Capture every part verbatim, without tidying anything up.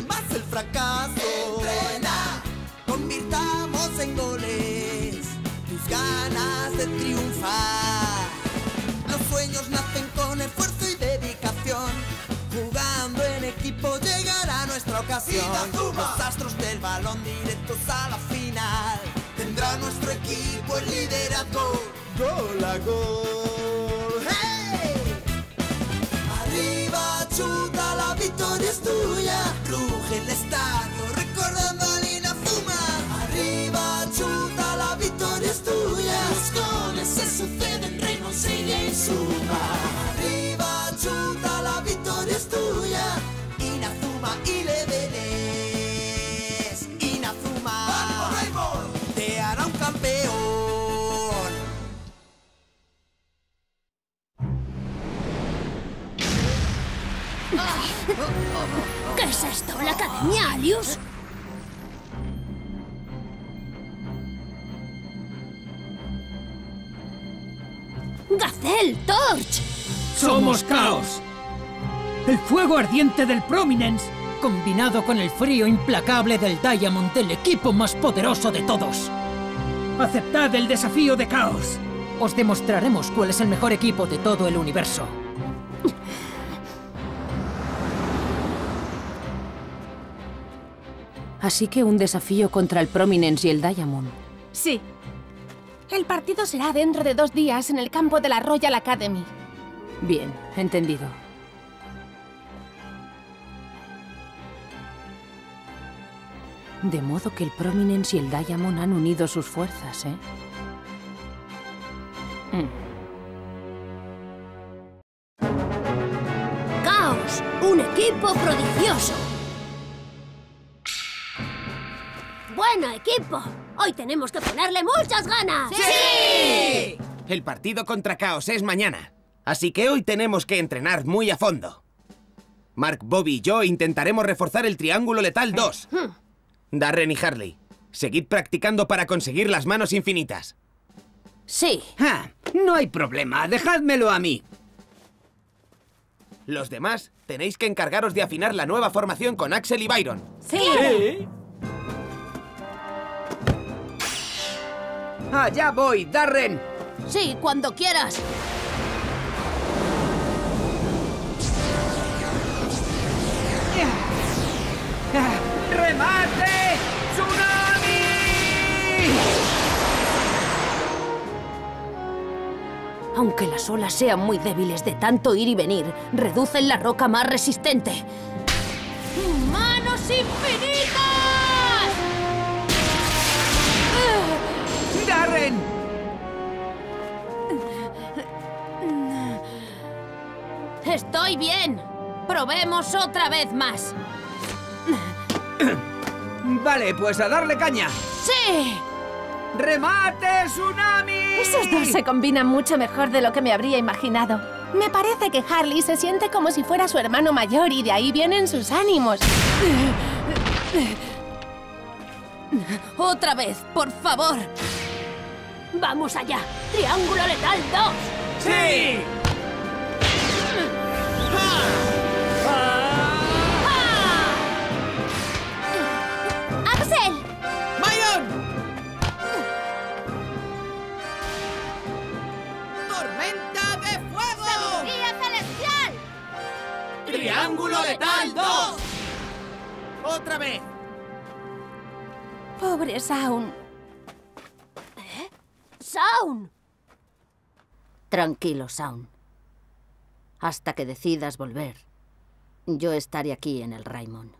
más el fracaso. Entrena, convirtamos en goles tus ganas de triunfar. Los sueños nacen con esfuerzo y dedicación. Jugando en equipo llegará nuestra ocasión. Los astros del balón directos a la final. Tendrá nuestro equipo el liderazgo. Gol a gol. ¡Hey! Arriba, chuta, la victoria es tuya. Ruge el estadio recordando a Inazuma. Arriba, chuta, la victoria es tuya. Los goles se suceden, Raymond sigue en suma. Arriba, chuta, la victoria es tuya. Inazuma y Leveles. Inazuma, ¡vamos, Raymond! Te hará un campeón. ¿Qué es esto? ¿La Academia Alius? ¡Gazelle! ¡Torch! ¡Somos Chaos! El fuego ardiente del Prominence, combinado con el frío implacable del Diamond, del equipo más poderoso de todos. ¡Aceptad el desafío de Chaos! Os demostraremos cuál es el mejor equipo de todo el universo. Así que un desafío contra el Prominence y el Diamond. Sí. El partido será dentro de dos días en el campo de la Royal Academy. Bien, entendido. De modo que el Prominence y el Diamond han unido sus fuerzas, ¿eh? Mm. ¡Chaos! ¡Un equipo prodigioso! ¡Bueno, equipo! ¡Hoy tenemos que ponerle muchas ganas! ¡Sí! El partido contra Chaos es mañana, así que hoy tenemos que entrenar muy a fondo. Mark, Bobby y yo intentaremos reforzar el Triángulo Letal dos. Darren y Harley, seguid practicando para conseguir las manos infinitas. Sí. Ah, no hay problema, dejádmelo a mí. Los demás tenéis que encargaros de afinar la nueva formación con Axel y Byron. ¡Sí! ¿Sí? ¡Allá voy, Darren! Sí, cuando quieras. ¡Remate! ¡Tsunami! Aunque las olas sean muy débiles de tanto ir y venir, reducen la roca más resistente. ¡Manos infinitas! ¡Darren! Estoy bien. Probemos otra vez más. Vale, pues a darle caña. ¡Sí! ¡Remate, Tsunami! Esos dos se combinan mucho mejor de lo que me habría imaginado. Me parece que Harley se siente como si fuera su hermano mayor y de ahí vienen sus ánimos. Otra vez, por favor. ¡Vamos allá! ¡Triángulo Letal dos! ¡Sí! ¡Axel! ¡Byron! ¡Tormenta de fuego! ¡Sabiduría celestial! ¡Triángulo Letal dos! ¡Otra vez! Pobre Sound. ¡Sound! Tranquilo, Sound. Hasta que decidas volver, yo estaré aquí en el Raymond.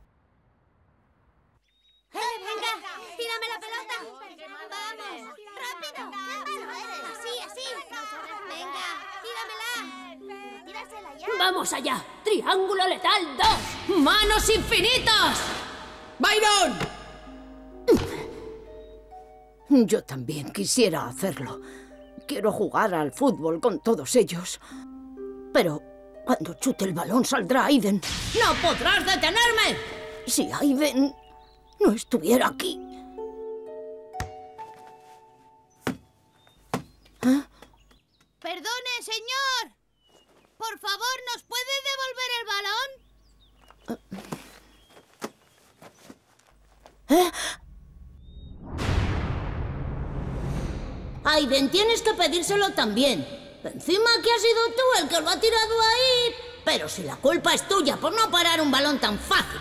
¡Venga! ¡Tírame la pelota! ¡Vamos! ¡Rápido! ¡Así, así! ¡Venga! ¡Tíramela! ¡Tírasela ya! ¡Vamos allá! ¡Triángulo Letal dos! ¡Manos infinitas! ¡Byron! Yo también quisiera hacerlo. Quiero jugar al fútbol con todos ellos. Pero cuando chute el balón saldrá Aiden. ¡No podrás detenerme! Si Aiden no estuviera aquí. ¿Ah? Perdone, señor. Por favor, ¿nos puede devolver el balón? ¿Eh? Aiden, tienes que pedírselo también. Encima que has sido tú el que lo ha tirado ahí. Pero si la culpa es tuya por no parar un balón tan fácil.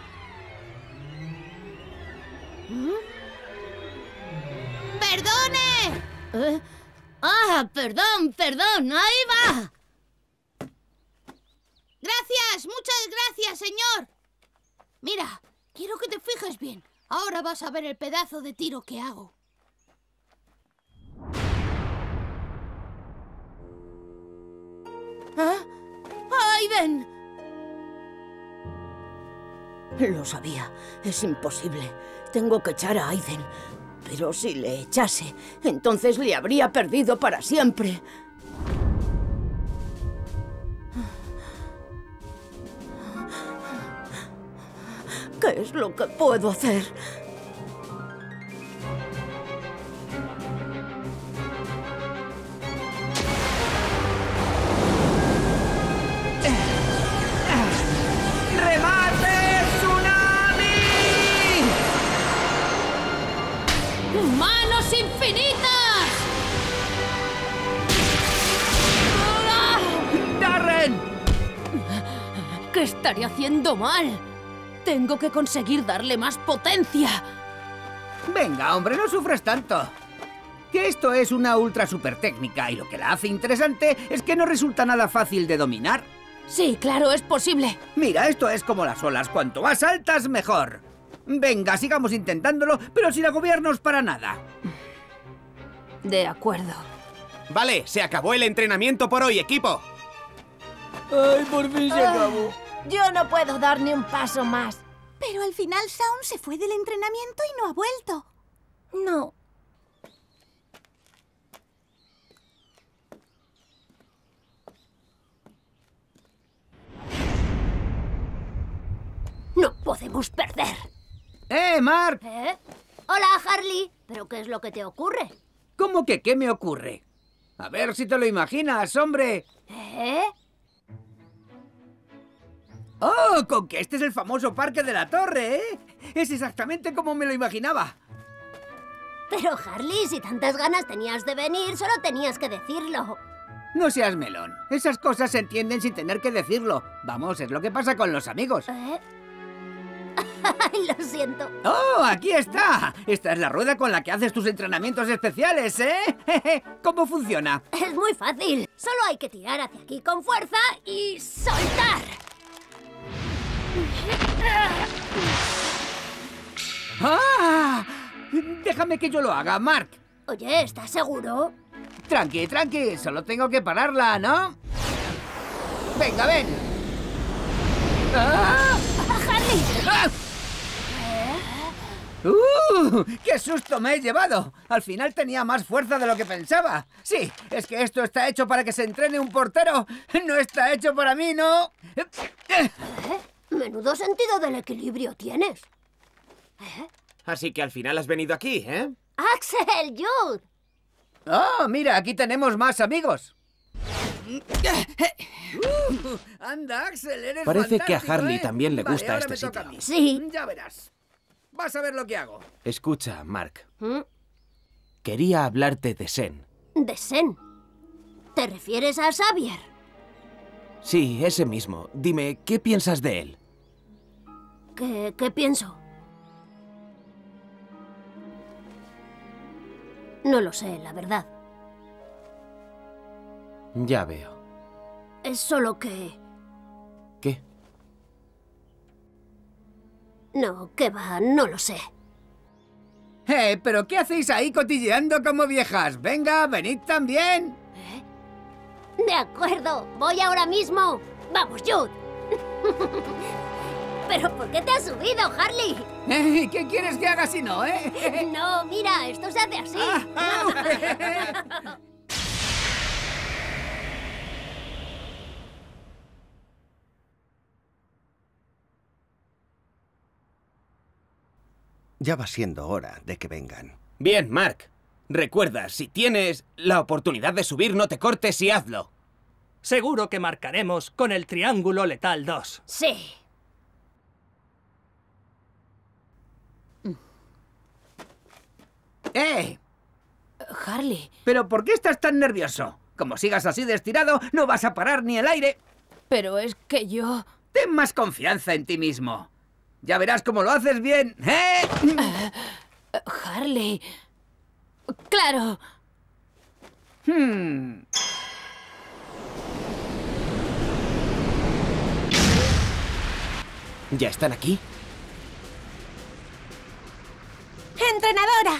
¿Mm? ¡Perdone! ¿Eh? Ah, perdón, perdón, ahí va. Gracias, muchas gracias, señor. Mira, quiero que te fijes bien. Ahora vas a ver el pedazo de tiro que hago. ¿Ah? ¡Aiden! Lo sabía. Es imposible. Tengo que echar a Aiden. Pero si le echase, entonces le habría perdido para siempre. ¿Qué es lo que puedo hacer? ¡Remate tsunami! ¡Manos infinitas! ¡Darren! ¿Qué estaré haciendo mal? Tengo que conseguir darle más potencia. Venga, hombre, no sufras tanto. Que esto es una ultra super técnica y lo que la hace interesante es que no resulta nada fácil de dominar. Sí, claro, es posible. Mira, esto es como las olas. Cuanto más altas, mejor. Venga, sigamos intentándolo, pero sin agobiarnos para nada. De acuerdo. Vale, se acabó el entrenamiento por hoy, equipo. Ay, por fin se acabó. Yo no puedo dar ni un paso más. Pero al final Shaun se fue del entrenamiento y no ha vuelto. No. No podemos perder. ¡Eh, Mark! ¿Eh? Hola, Harley. ¿Pero qué es lo que te ocurre? ¿Cómo que qué me ocurre? A ver si te lo imaginas, hombre. ¿Eh? ¡Oh! Con que este es el famoso Parque de la Torre, ¿eh? Es exactamente como me lo imaginaba. Pero, Harley, si tantas ganas tenías de venir, solo tenías que decirlo. No seas melón. Esas cosas se entienden sin tener que decirlo. Vamos, es lo que pasa con los amigos. ¿Eh? Ay, lo siento. ¡Oh, aquí está! Esta es la rueda con la que haces tus entrenamientos especiales, ¿eh? ¿Cómo funciona? Es muy fácil. Solo hay que tirar hacia aquí con fuerza y soltar. ¡Ah! Déjame que yo lo haga, Mark. Oye, ¿estás seguro? Tranqui, tranqui. Solo tengo que pararla, ¿no? Venga, ven. ¡Ah! ¡Harley! ¡Ah! ¡Uh! ¡Qué susto me he llevado! Al final tenía más fuerza de lo que pensaba. Sí, es que esto está hecho para que se entrene un portero. No está hecho para mí, ¿no? ¿Eh? Menudo sentido del equilibrio tienes. ¿Eh? Así que al final has venido aquí, ¿eh? ¡Axel, Jude! ¡Oh, mira! Aquí tenemos más amigos. Uh, ¡Anda, Axel! Eres Parece que a fantástico, Harley ¿eh? también le Vale, gusta ahora este me toca sitio. a mí. Sí. Ya verás. Vas a ver lo que hago. Escucha, Mark. ¿Mm? Quería hablarte de Sen. ¿De Sen? ¿Te refieres a Xavier? Sí, ese mismo. Dime, ¿qué piensas de él? ¿Qué, qué pienso? No lo sé, la verdad. Ya veo. Es solo que... ¿Qué? No, que va, no lo sé. Eh, ¿pero qué hacéis ahí cotilleando como viejas? Venga, venid también. De acuerdo, voy ahora mismo. Vamos, Jude. ¿Pero por qué te has subido, Harley? Eh, ¿Qué quieres que haga si no, eh? No, mira, esto se hace así. Ya va siendo hora de que vengan. Bien, Mark. Recuerda, si tienes la oportunidad de subir, no te cortes y hazlo. Seguro que marcaremos con el Triángulo Letal dos. Sí. ¡Eh! Harley. ¿Pero por qué estás tan nervioso? Como sigas así de estirado, no vas a parar ni el aire. Pero es que yo... Ten más confianza en ti mismo. Ya verás cómo lo haces bien, ¿eh? Uh, Harley... ¡Claro! Hmm... ¿Ya están aquí? ¡Entrenadora!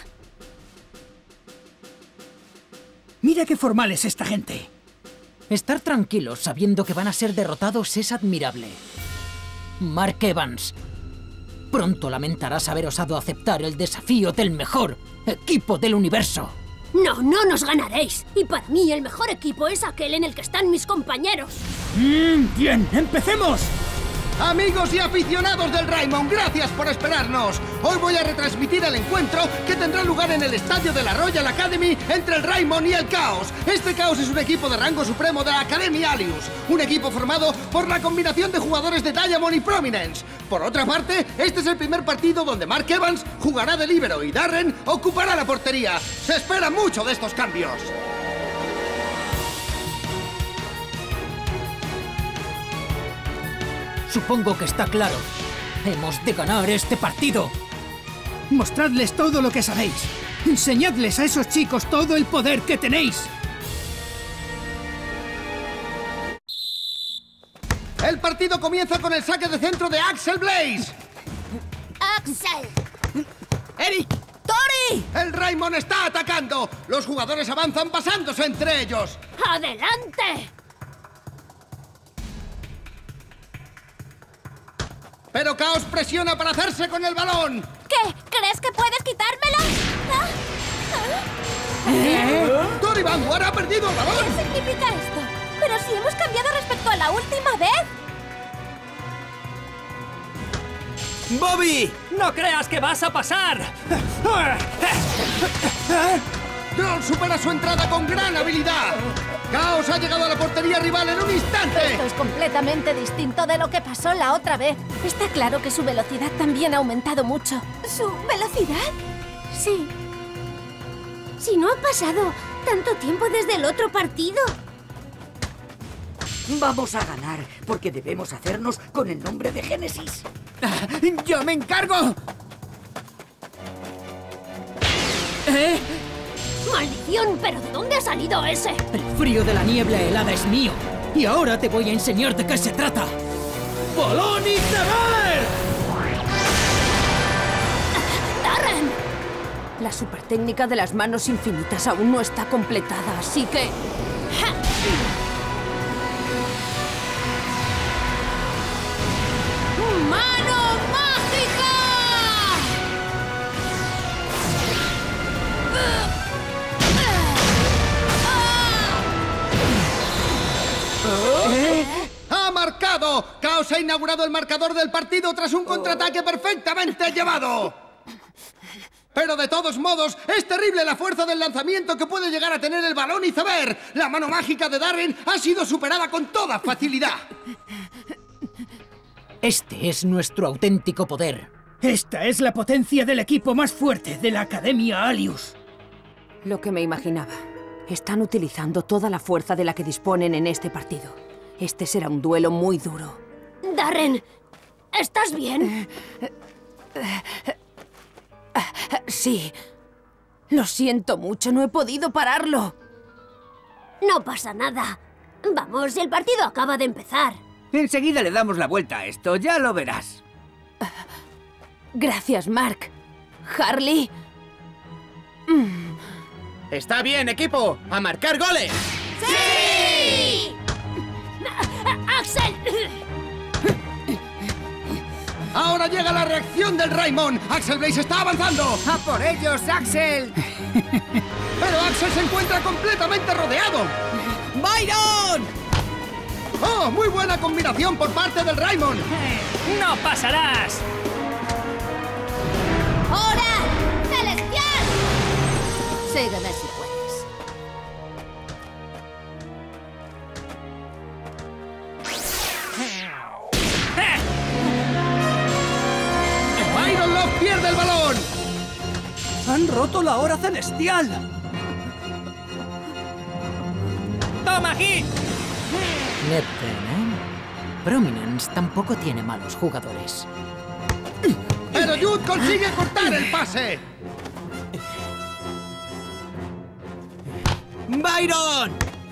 Mira qué formal es esta gente. Estar tranquilos sabiendo que van a ser derrotados es admirable. Mark Evans, pronto lamentarás haber osado aceptar el desafío del mejor equipo del universo. No, no nos ganaréis. Y para mí el mejor equipo es aquel en el que están mis compañeros. Mm, bien, empecemos. Amigos y aficionados del Raimon, gracias por esperarnos. Hoy voy a retransmitir el encuentro que tendrá lugar en el estadio de la Royal Academy entre el Raimon y el Chaos. Este Chaos es un equipo de rango supremo de la Academia Alius, un equipo formado por la combinación de jugadores de Diamond y Prominence. Por otra parte, este es el primer partido donde Mark Evans jugará de líbero y Darren ocupará la portería. Se espera mucho de estos cambios. Supongo que está claro. Hemos de ganar este partido. Mostradles todo lo que sabéis. Enseñadles a esos chicos todo el poder que tenéis. El partido comienza con el saque de centro de Axel Blaze. ¡Axel! ¡Eric! ¡Tori! El Raimon está atacando. Los jugadores avanzan pasándose entre ellos. ¡Adelante! Pero Chaos presiona para hacerse con el balón. ¿Qué? ¿Crees que puedes quitármelo? ¿Ah? ¿Ah? ¿Eh? Tori Vanguard ha perdido el balón. ¿Qué significa esto? Pero si hemos cambiado respecto a la última vez. ¡Bobby! ¡No creas que vas a pasar! Troll supera su entrada con gran habilidad. Chaos ha llegado a la portería rival en un instante. Esto es completamente distinto de lo que pasó la otra vez. Está claro que su velocidad también ha aumentado mucho. ¿Su velocidad? Sí. Si no ha pasado tanto tiempo desde el otro partido. Vamos a ganar, porque debemos hacernos con el nombre de Génesis. ¡Yo me encargo! ¿Eh? ¡Maldición! ¿Pero de dónde ha salido ese? El frío de la niebla helada es mío. Y ahora te voy a enseñar de qué se trata. ¡Balón y Iceberg! ¡Darren! La super técnica de las manos infinitas aún no está completada, así que... ¡Ja! ¡Mano mágica! ¿Eh? ¡Ha marcado! Chaos ha inaugurado el marcador del partido tras un contraataque perfectamente llevado. Pero de todos modos, es terrible la fuerza del lanzamiento que puede llegar a tener el balón iceberg. La mano mágica de Darren ha sido superada con toda facilidad. Este es nuestro auténtico poder. Esta es la potencia del equipo más fuerte de la Academia Alius. Lo que me imaginaba. Están utilizando toda la fuerza de la que disponen en este partido. Este será un duelo muy duro. Darren, ¿estás bien? Sí. Lo siento mucho, no he podido pararlo. No pasa nada. Vamos, el partido acaba de empezar. Enseguida le damos la vuelta a esto, ya lo verás. Gracias, Mark. Harley. Mm. Está bien, equipo. ¡A marcar goles! ¡Sí! ¡Axel! Ahora llega la reacción del Raimon. Axel Blaze está avanzando. ¡A por ellos, Axel! Pero Axel se encuentra completamente rodeado. ¡Byron! ¡Oh, muy buena combinación por parte del Raimon! ¡No pasarás! ¡Hora! ¡Celestial! Sígueme si puedes. Byron Love pierde el balón. ¡Han roto la hora celestial! ¡Toma aquí! Netgen, ¿eh? Prominence tampoco tiene malos jugadores. ¡Pero Jude consigue cortar el pase! ¡Byron!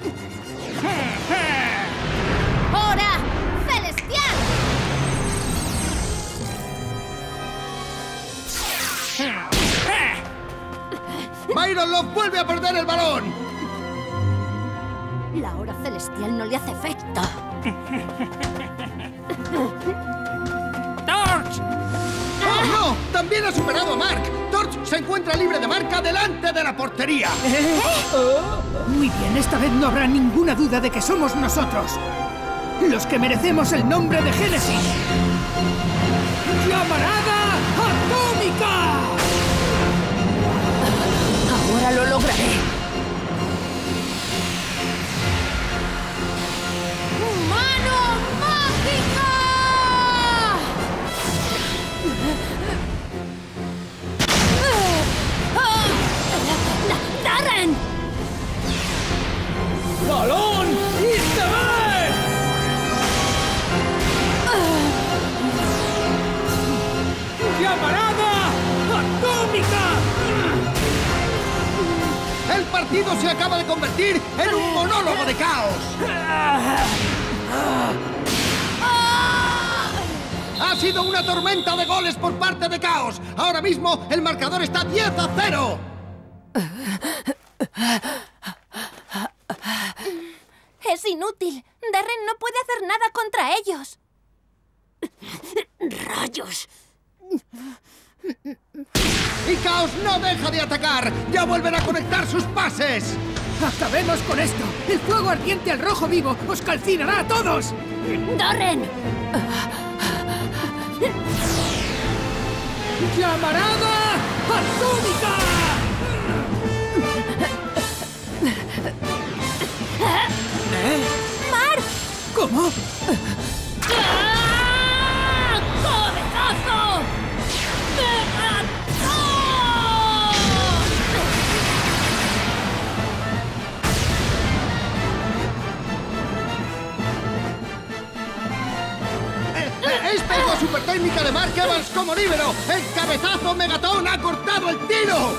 ¡Hora celestial! Byron Love vuelve a perder el balón. La hora celestial no le hace efecto. ¡Torch! ¡Oh, no! ¡También ha superado a Mark! Torch se encuentra libre de marca delante de la portería. ¿Eh? Muy bien, esta vez no habrá ninguna duda de que somos nosotros. Los que merecemos el nombre de Génesis. ¡Llamarada atómica! Ahora lo lograré. ¡Mano mágica! ¡Darren! ¡Balón! ¡Y se ve! ¡Llamarada atómica! El partido se acaba de convertir en un monólogo de caos. Ha sido una tormenta de goles por parte de Caos. Ahora mismo el marcador está diez a cero. Es inútil. Darren no puede hacer nada contra ellos. ¡Rayos! Y Caos no deja de atacar. Ya vuelven a conectar sus pases. ¡Acabemos con esto! ¡El fuego ardiente al rojo vivo os calcinará a todos! ¡Darren! ¡Llamarada atómica! ¿Eh? ¡Mark! ¿Cómo? ¡Ah! ¡Cabezazo! Esta es la super técnica de Mark Evans como líbero. El cabezazo megatón ha cortado el tiro.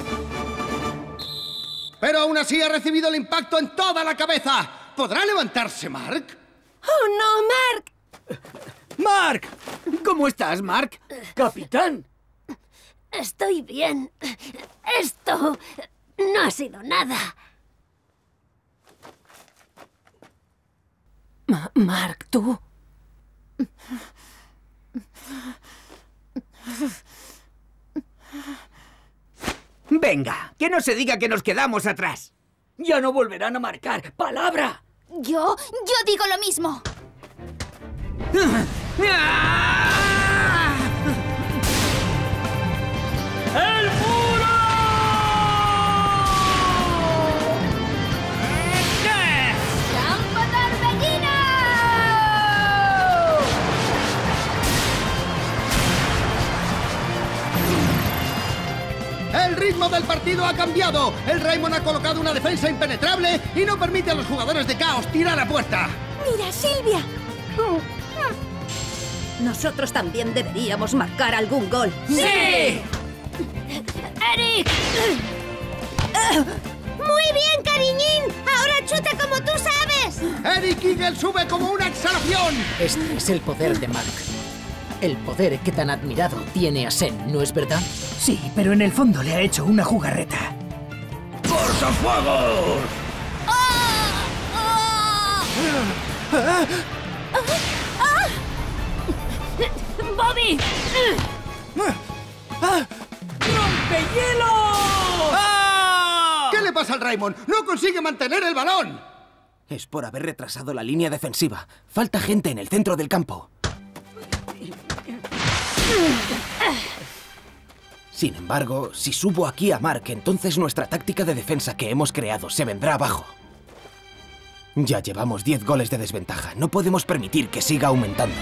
Pero aún así ha recibido el impacto en toda la cabeza. ¿Podrá levantarse Mark? ¡Oh, no, Mark! ¡Mark! ¿Cómo estás, Mark? ¡Capitán! Estoy bien. Esto no ha sido nada. Ma- Mark, ¿tú? Venga, que no se diga que nos quedamos atrás. Ya no volverán a marcar. ¡Palabra! Yo, yo digo lo mismo. ¡El muro! ¡Trampa torbellino! El ritmo del partido ha cambiado. El Raymond ha colocado una defensa impenetrable y no permite a los jugadores de Caos tirar a puerta. ¡Mira, Silvia! Nosotros también deberíamos marcar algún gol. ¡Sí! ¡Eric! ¡Muy bien, cariñín! ¡Ahora chuta como tú sabes! Eric Eagle sube como una exhalación. Este es el poder de Mark. El poder que tan admirado tiene a Sen, ¿no es verdad? Sí, pero en el fondo le ha hecho una jugarreta. ¡Cortafuegos! ¡Bobby! ¡Rompehielo! ¿Qué le pasa al Raymond? ¡No consigue mantener el balón! Es por haber retrasado la línea defensiva. Falta gente en el centro del campo. Sin embargo, si subo aquí a Mark, entonces nuestra táctica de defensa que hemos creado se vendrá abajo. Ya llevamos diez goles de desventaja. No podemos permitir que siga aumentando.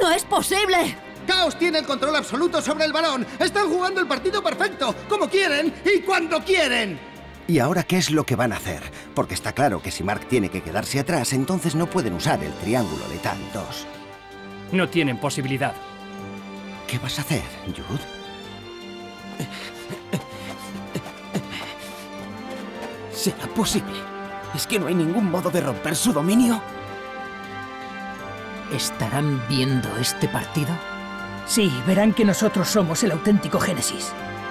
¡No es posible! Chaos tiene el control absoluto sobre el balón. Están jugando el partido perfecto, como quieren y cuando quieren. ¿Y ahora qué es lo que van a hacer? Porque está claro que si Mark tiene que quedarse atrás, entonces no pueden usar el triángulo letal dos. No tienen posibilidad. ¿Qué vas a hacer, Jude? ¿Será posible? ¿Es que no hay ningún modo de romper su dominio? ¿Estarán viendo este partido? Sí, verán que nosotros somos el auténtico Génesis.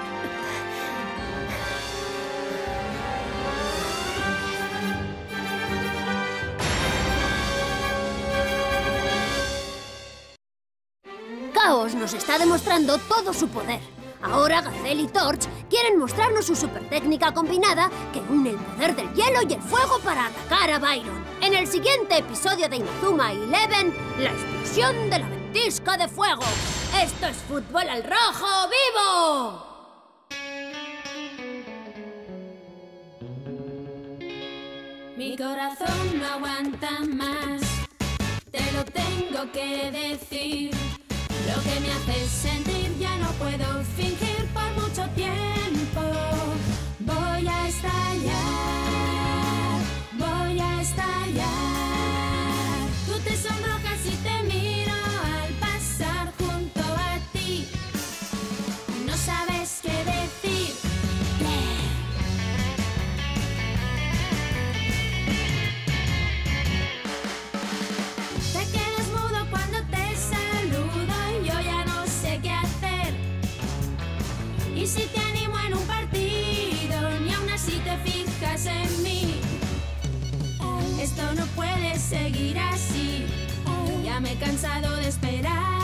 Chaos nos está demostrando todo su poder. Ahora Gazelle y Torch quieren mostrarnos su super técnica combinada que une el poder del hielo y el fuego para atacar a Byron. En el siguiente episodio de Inazuma Eleven, la explosión de la ventisca de fuego. ¡Esto es fútbol al rojo vivo! Mi corazón no aguanta más, te lo tengo que decir. Lo que me hace sentir ya no puedo fingir por mucho tiempo. Voy a estallar, voy a estallar. Tú te sonrojas y te miro al pasar junto a ti. No sabes qué decir. Te quedas mudo cuando te saludo y yo ya no sé qué hacer. Y si te animo en un partido, ni aún así te fijas en mí. Esto no puede seguir así. Ya me he cansado de esperar.